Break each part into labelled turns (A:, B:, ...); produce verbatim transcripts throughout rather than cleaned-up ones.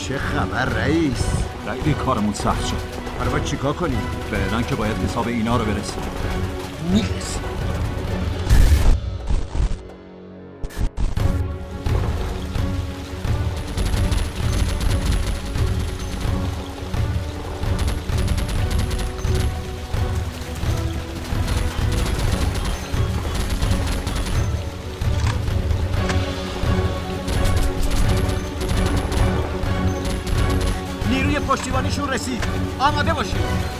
A: چه خبر رئیس؟
B: خیلی کارمون سخت شد.
A: حالا باید چیکار کنیم؟
B: فعلا که باید حساب اینا رو برسیم.
A: میرسیم. پشتیبانیشون رسید. آماده باشید.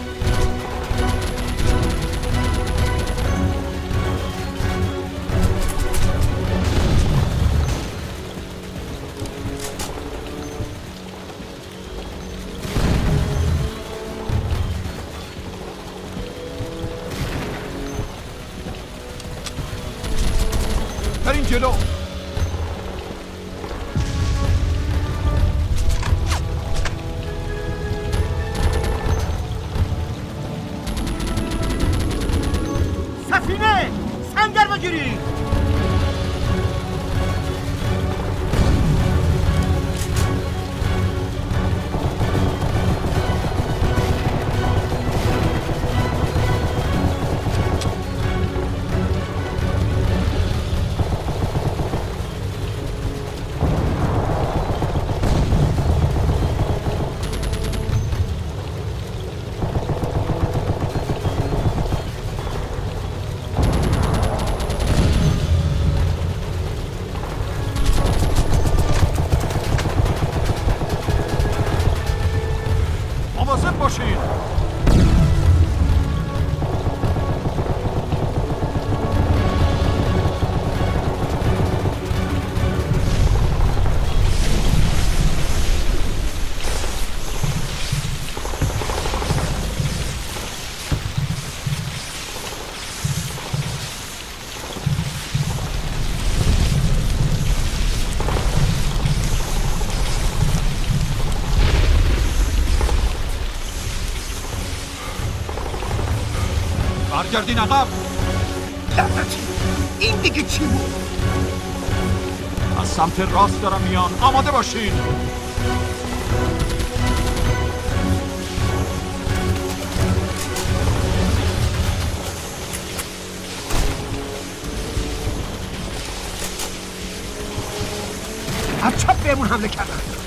B: بریم جلو.
A: سفینه! سنگر بگیرید!
B: برگردین عقب.
A: لعنتی این دیگه چی بود؟
B: از سمت راست دارم میان. آماده باشین.
A: از چپ بهمون حمله کردن.